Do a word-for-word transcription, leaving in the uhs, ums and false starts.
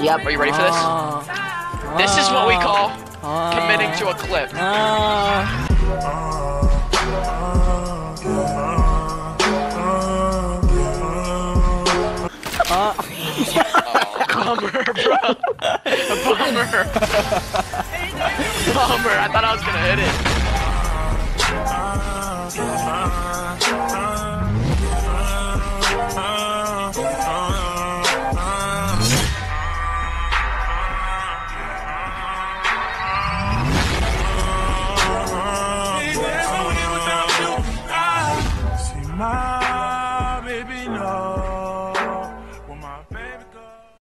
Yep. Are you ready for this? Uh, This is what we call uh, committing to a clip. Uh, uh, Bummer, bro. Bummer. Bummer. I thought I was gonna hit it.